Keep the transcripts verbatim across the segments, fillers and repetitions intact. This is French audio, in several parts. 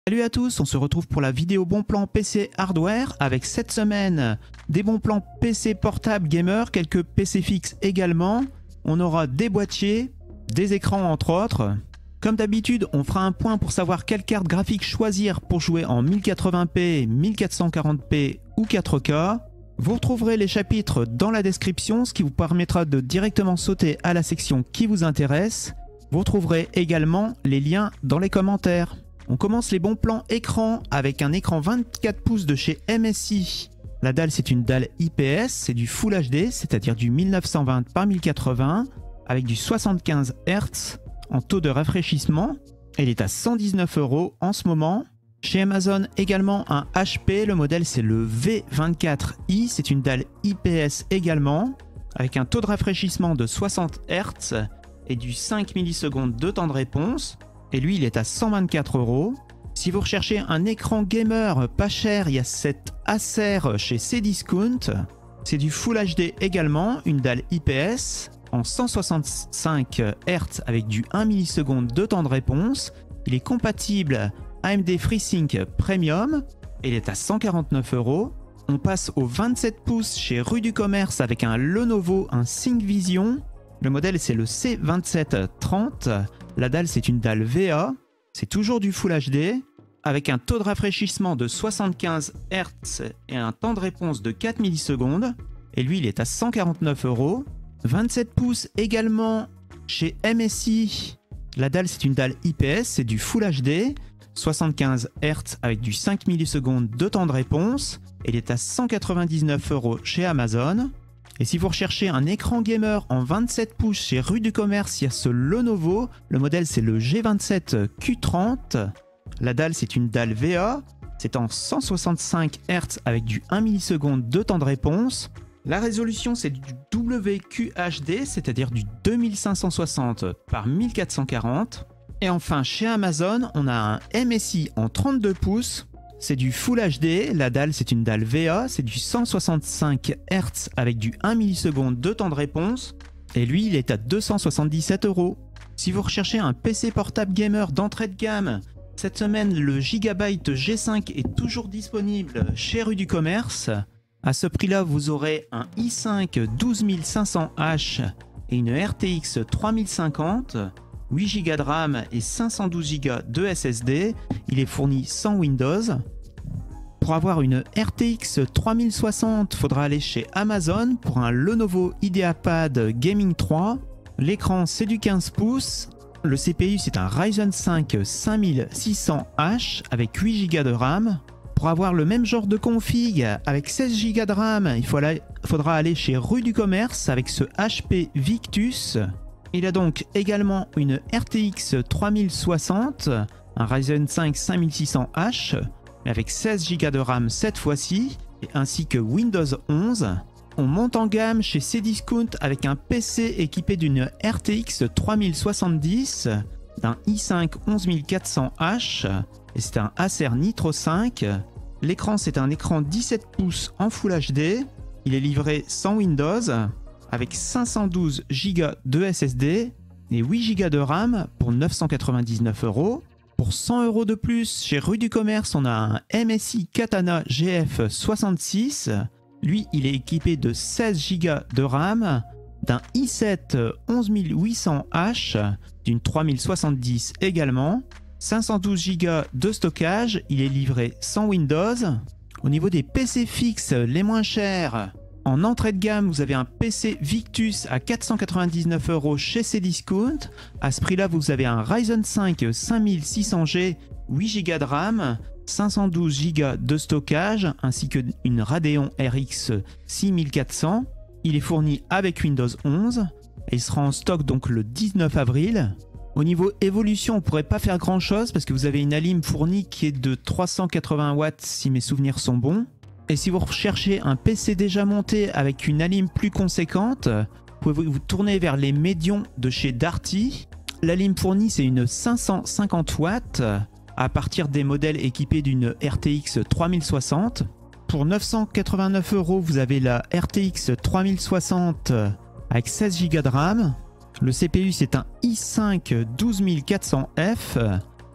Salut à tous, on se retrouve pour la vidéo bon plan P C hardware avec cette semaine des bons plans P C portable gamer, quelques P C fixes également. On aura des boîtiers, des écrans entre autres. Comme d'habitude, on fera un point pour savoir quelle carte graphique choisir pour jouer en mille quatre-vingts p, mille quatre cent quarante p ou quatre K. Vous retrouverez les chapitres dans la description, ce qui vous permettra de directement sauter à la section qui vous intéresse. Vous retrouverez également les liens dans les commentaires. On commence les bons plans écran avec un écran vingt-quatre pouces de chez M S I. La dalle, c'est une dalle I P S, c'est du Full H D, c'est-à-dire du mille neuf cent vingt par mille quatre-vingts avec du soixante-quinze hertz en taux de rafraîchissement. Elle est à cent dix-neuf euros en ce moment. Chez Amazon également un H P, le modèle c'est le V vingt-quatre i, c'est une dalle I P S également avec un taux de rafraîchissement de soixante hertz et du cinq millisecondes de temps de réponse. Et lui, il est à cent vingt-quatre euros. Si vous recherchez un écran gamer pas cher, il y a cette Acer chez Cdiscount. C'est du Full H D également, une dalle I P S en cent soixante-cinq hertz avec du un milliseconde de temps de réponse. Il est compatible A M D FreeSync Premium et il est à cent quarante-neuf euros. On passe au vingt-sept pouces chez Rue du Commerce avec un Lenovo, un ThinkVision. Le modèle c'est le C vingt-sept trente. La dalle c'est une dalle V A, c'est toujours du Full H D, avec un taux de rafraîchissement de soixante-quinze hertz et un temps de réponse de quatre millisecondes. Et lui il est à cent quarante-neuf euros. vingt-sept pouces également chez M S I. La dalle c'est une dalle I P S, c'est du Full H D, soixante-quinze hertz avec du cinq millisecondes de temps de réponse. Il est à cent quatre-vingt-dix-neuf euros chez Amazon. Et si vous recherchez un écran gamer en vingt-sept pouces chez Rue du Commerce, il y a ce Lenovo. Le modèle c'est le G vingt-sept Q trente. La dalle c'est une dalle V A. C'est en cent soixante-cinq hertz avec du un milliseconde de temps de réponse. La résolution c'est du W Q H D, c'est-à-dire du deux mille cinq cent soixante par mille quatre cent quarante. Et enfin chez Amazon, on a un M S I en trente-deux pouces. C'est du Full H D, la dalle c'est une dalle V A, c'est du cent soixante-cinq hertz avec du un milliseconde de temps de réponse. Et lui il est à deux cent soixante-dix-sept euros. Si vous recherchez un P C portable gamer d'entrée de gamme, cette semaine le Gigabyte G cinq est toujours disponible chez Rue du Commerce. À ce prix là vous aurez un i cinq douze mille cinq cents H et une R T X trois mille cinquante. huit giga de RAM et cinq cent douze giga de S S D. Il est fourni sans Windows. Pour avoir une R T X trois mille soixante, il faudra aller chez Amazon pour un Lenovo IdeaPad Gaming trois. L'écran c'est du quinze pouces. Le C P U c'est un Ryzen cinq cinq mille six cents H avec huit giga de RAM. Pour avoir le même genre de config avec seize giga de RAM, il faudra aller chez Rue du Commerce avec ce H P Victus. Il a donc également une R T X trois mille soixante, un Ryzen cinq cinq mille six cents H, mais avec seize giga de RAM cette fois-ci, ainsi que Windows onze. On monte en gamme chez Cdiscount avec un P C équipé d'une R T X trois mille soixante-dix, d'un i cinq onze mille quatre cents H, et c'est un Acer Nitro cinq. L'écran c'est un écran dix-sept pouces en Full H D, il est livré sans Windows, avec cinq cent douze giga de S S D et huit giga de RAM pour neuf cent quatre-vingt-dix-neuf euros. Pour cent euros de plus, chez Rue du Commerce, on a un M S I Katana G F soixante-six. Lui, il est équipé de seize giga de RAM, d'un i sept onze mille huit cents H, d'une trois mille soixante-dix également, cinq cent douze giga de stockage. Il est livré sans Windows. Au niveau des P C fixes les moins chers, en entrée de gamme, vous avez un P C Victus à quatre cent quatre-vingt-dix-neuf euros chez Cdiscount. À ce prix-là, vous avez un Ryzen cinq cinq mille six cents G, huit giga de RAM, cinq cent douze giga de stockage, ainsi qu'une Radeon R X six mille quatre cents. Il est fourni avec Windows onze et il sera en stock donc le dix-neuf avril. Au niveau évolution, on ne pourrait pas faire grand-chose parce que vous avez une alim fournie qui est de trois cent quatre-vingts watts si mes souvenirs sont bons. Et si vous recherchez un P C déjà monté avec une alim plus conséquente, vous pouvez vous tourner vers les médiums de chez Darty. L'alim fournie c'est une cinq cent cinquante watts à partir des modèles équipés d'une R T X trois mille soixante. Pour neuf cent quatre-vingt-neuf euros, vous avez la R T X trois mille soixante avec seize giga de RAM. Le C P U c'est un i cinq douze mille quatre cents F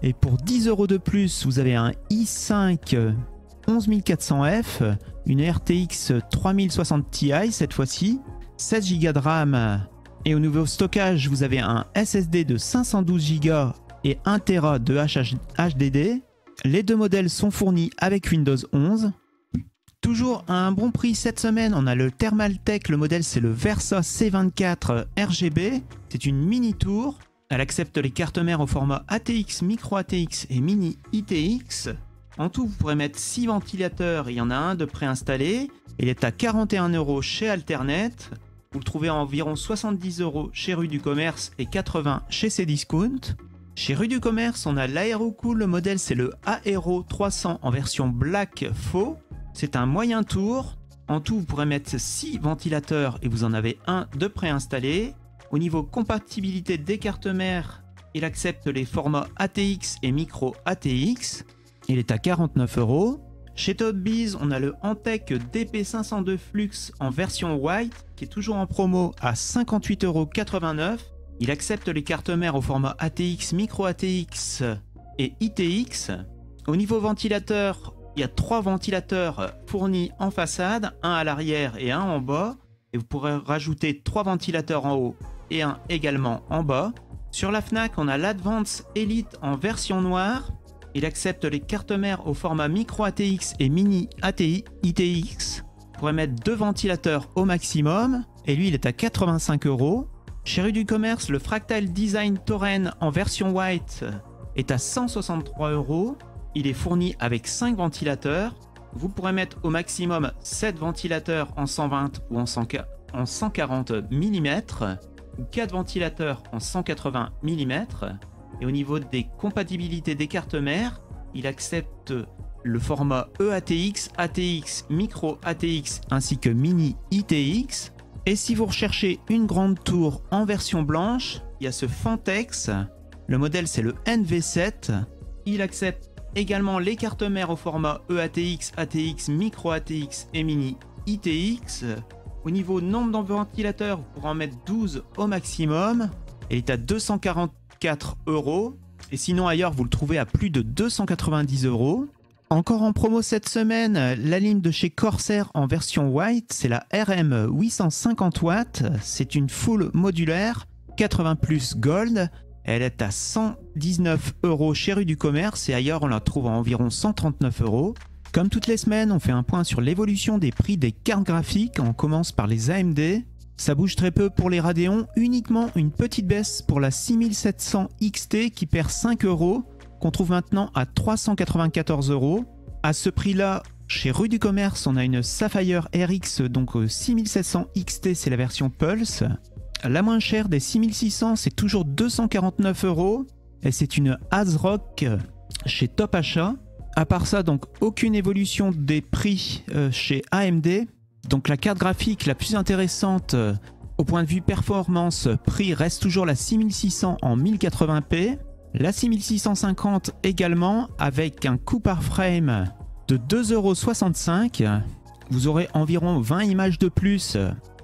Et pour dix euros de plus, vous avez un i cinq onze mille quatre cents F, une R T X trois mille soixante Ti cette fois-ci, seize gigas de RAM. Et au niveau stockage, vous avez un S S D de cinq cent douze gigas et un Tera de H D D. Les deux modèles sont fournis avec Windows onze. Toujours à un bon prix cette semaine, on a le Thermaltake, le modèle c'est le Versa C vingt-quatre R G B. C'est une mini tour. Elle accepte les cartes mères au format A T X, micro A T X et mini I T X. En tout, vous pourrez mettre six ventilateurs, il y en a un de préinstallé. Il est à quarante et un euros chez Alternet. Vous le trouvez à environ soixante-dix euros chez Rue du Commerce et quatre-vingts chez Cdiscount. Chez Rue du Commerce, on a l'Aerocool, le modèle c'est le Aero trois cents en version Black Faux. C'est un moyen tour. En tout, vous pourrez mettre six ventilateurs et vous en avez un de préinstallé. Au niveau compatibilité des cartes mères, il accepte les formats A T X et micro A T X. Il est à quarante-neuf euros. Chez Topbiz, on a le Antec D P cinq cent deux Flux en version White qui est toujours en promo à cinquante-huit euros quatre-vingt-neuf. Il accepte les cartes mères au format A T X, micro A T X et I T X. Au niveau ventilateur, il y a trois ventilateurs fournis en façade, un à l'arrière et un en bas. Et vous pourrez rajouter trois ventilateurs en haut et un également en bas. Sur la Fnac, on a l'Advance Elite en version noire. Il accepte les cartes mères au format micro A T X et mini A T I I T X. Vous pourrez mettre deux ventilateurs au maximum. Et lui, il est à quatre-vingt-cinq euros. Chez Rue du Commerce, le Fractal Design Tauren en version white est à cent soixante-trois euros. Il est fourni avec cinq ventilateurs. Vous pourrez mettre au maximum sept ventilateurs en cent vingt ou en cent quarante millimètres ou quatre ventilateurs en cent quatre-vingts millimètres. Et au niveau des compatibilités des cartes mères, il accepte le format E A T X, A T X, micro A T X ainsi que mini I T X. Et si vous recherchez une grande tour en version blanche, il y a ce Fantex. Le modèle c'est le N V sept. Il accepte également les cartes mères au format E A T X, A T X, micro A T X et mini I T X. Au niveau nombre de ventilateurs, vous pourrez en mettre douze au maximum. Il est à deux cent quarante-quatre euros. Et sinon ailleurs, vous le trouvez à plus de deux cent quatre-vingt-dix euros. Encore en promo cette semaine, la ligne de chez Corsair en version white, c'est la R M huit cent cinquante watts. C'est une full modulaire, quatre-vingts plus gold. Elle est à cent dix-neuf euros chez Rue du Commerce et ailleurs on la trouve à environ cent trente-neuf euros. Comme toutes les semaines, on fait un point sur l'évolution des prix des cartes graphiques. On commence par les A M D. Ça bouge très peu pour les Radeon, uniquement une petite baisse pour la six mille sept cents X T qui perd cinq euros, qu'on trouve maintenant à trois cent quatre-vingt-quatorze euros. À ce prix-là, chez Rue du Commerce, on a une Sapphire R X, donc six mille sept cents X T, c'est la version Pulse. La moins chère des six mille six cents, c'est toujours deux cent quarante-neuf euros. Et c'est une ASRock chez Top Achat. À part ça, donc aucune évolution des prix euh, chez A M D. Donc la carte graphique la plus intéressante euh, au point de vue performance, prix reste toujours la six mille six cents en mille quatre-vingts p. La six mille six cent cinquante également avec un coût par frame de deux euros soixante-cinq. Vous aurez environ vingt images de plus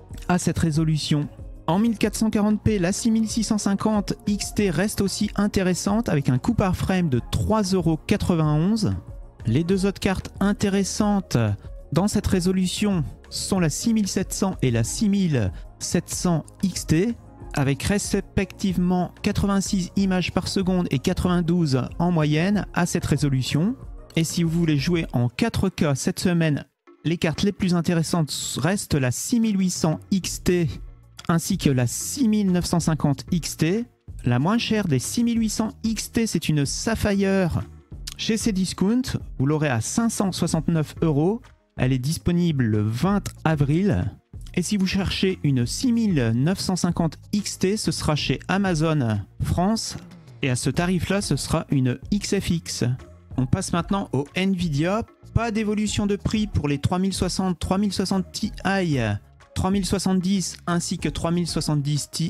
à cette résolution. En mille quatre cent quarante p, la six mille six cent cinquante X T reste aussi intéressante avec un coût par frame de trois euros quatre-vingt-onze. Les deux autres cartes intéressantes dans cette résolution sont la six mille sept cents et la six mille sept cents X T avec respectivement quatre-vingt-six images par seconde et quatre-vingt-douze en moyenne à cette résolution. Et si vous voulez jouer en quatre K cette semaine, les cartes les plus intéressantes restent la six mille huit cents X T ainsi que la six mille neuf cent cinquante X T. La moins chère des six mille huit cents X T, c'est une Sapphire chez Cdiscount. Vous l'aurez à cinq cent soixante-neuf euros. Elle est disponible le vingt avril. Et si vous cherchez une six mille neuf cent cinquante X T, ce sera chez Amazon France. Et à ce tarif-là, ce sera une X F X. On passe maintenant au Nvidia. Pas d'évolution de prix pour les trois mille soixante, trois mille soixante Ti, trois mille soixante-dix ainsi que trois mille soixante-dix Ti.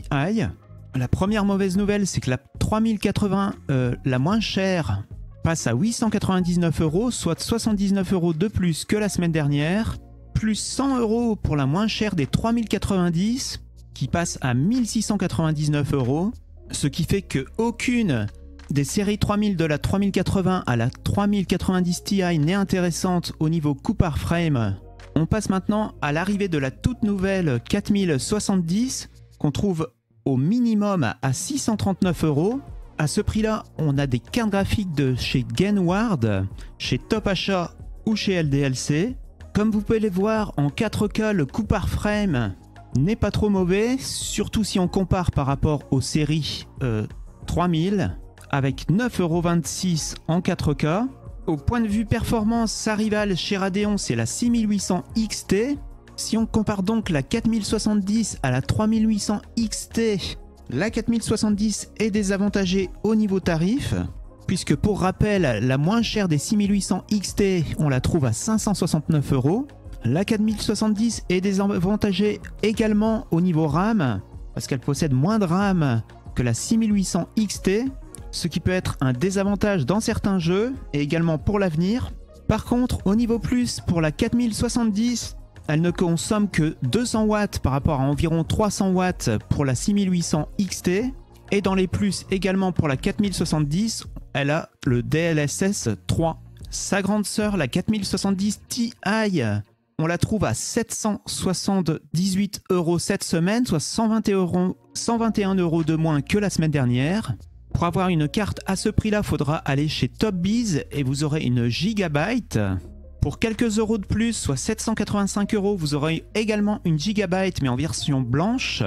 La première mauvaise nouvelle, c'est que la trois mille quatre-vingts, euh, la moins chère, passe à huit cent quatre-vingt-dix-neuf euros, soit soixante-dix-neuf euros de plus que la semaine dernière, plus cent euros pour la moins chère des trois mille quatre-vingt-dix, qui passe à mille six cent quatre-vingt-dix-neuf euros, ce qui fait qu'aucune des séries trois mille de la trois mille quatre-vingts à la trois mille quatre-vingt-dix Ti n'est intéressante au niveau coût par frame. On passe maintenant à l'arrivée de la toute nouvelle quatre mille soixante-dix qu'on trouve au minimum à six cent trente-neuf euros. À ce prix-là, on a des cartes graphiques de chez Gainward, chez Top Achat ou chez L D L C. Comme vous pouvez les voir, en quatre K, le coût par frame n'est pas trop mauvais, surtout si on compare par rapport aux séries euh, trois mille. Avec neuf euros vingt-six en quatre K. Au point de vue performance, sa rivale chez Radeon, c'est la six mille huit cents X T. Si on compare donc la quatre mille soixante-dix à la trois mille huit cents X T, la quatre mille soixante-dix est désavantagée au niveau tarif, puisque pour rappel, la moins chère des six mille huit cents X T, on la trouve à cinq cent soixante-neuf euros. La quatre mille soixante-dix est désavantagée également au niveau RAM, parce qu'elle possède moins de RAM que la six mille huit cents X T. Ce qui peut être un désavantage dans certains jeux et également pour l'avenir. Par contre, au niveau plus, pour la quatre mille soixante-dix, elle ne consomme que deux cents watts par rapport à environ trois cents watts pour la six mille huit cents X T. Et dans les plus également pour la quatre mille soixante-dix, elle a le D L S S trois. Sa grande sœur, la quatre mille soixante-dix Ti, on la trouve à sept cent soixante-dix-huit euros cette semaine, soit cent vingt et un euros de moins que la semaine dernière. Pour avoir une carte à ce prix-là, il faudra aller chez TopBiz et vous aurez une Gigabyte. Pour quelques euros de plus, soit sept cent quatre-vingt-cinq euros, vous aurez également une Gigabyte mais en version blanche.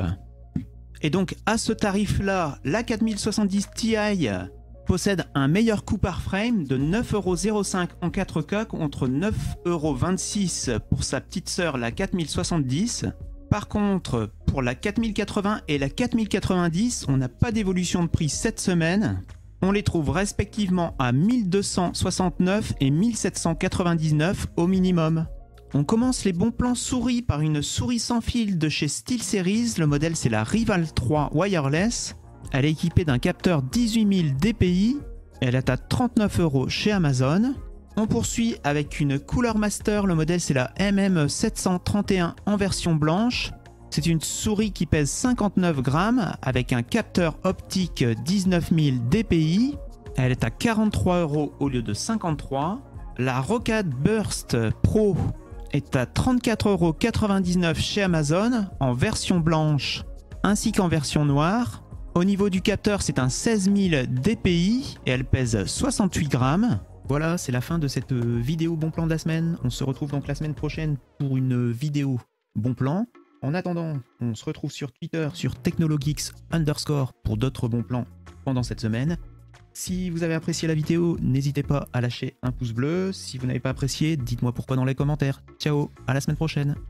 Et donc à ce tarif-là, la quatre mille soixante-dix Ti possède un meilleur coût par frame de neuf euros zéro cinq en quatre K contre neuf euros vingt-six pour sa petite sœur la quatre mille soixante-dix. Par contre, pour la quatre mille quatre-vingts et la quatre mille quatre-vingt-dix, on n'a pas d'évolution de prix cette semaine. On les trouve respectivement à mille deux cent soixante-neuf et mille sept cent quatre-vingt-dix-neuf au minimum. On commence les bons plans souris par une souris sans fil de chez SteelSeries. Le modèle c'est la Rival trois Wireless. Elle est équipée d'un capteur dix-huit mille D P I. Elle est à trente-neuf euros chez Amazon. On poursuit avec une Cooler Master, le modèle c'est la M M sept cent trente et un en version blanche. C'est une souris qui pèse cinquante-neuf grammes avec un capteur optique dix-neuf mille D P I. Elle est à quarante-trois euros au lieu de cinquante-trois. La Rocade Burst Pro est à trente-quatre euros quatre-vingt-dix-neuf chez Amazon en version blanche ainsi qu'en version noire. Au niveau du capteur, c'est un seize mille D P I et elle pèse soixante-huit grammes. Voilà, c'est la fin de cette vidéo bon plan de la semaine. On se retrouve donc la semaine prochaine pour une vidéo bon plan. En attendant, on se retrouve sur Twitter, sur Technologeeks underscore pour d'autres bons plans pendant cette semaine. Si vous avez apprécié la vidéo, n'hésitez pas à lâcher un pouce bleu. Si vous n'avez pas apprécié, dites-moi pourquoi dans les commentaires. Ciao, à la semaine prochaine.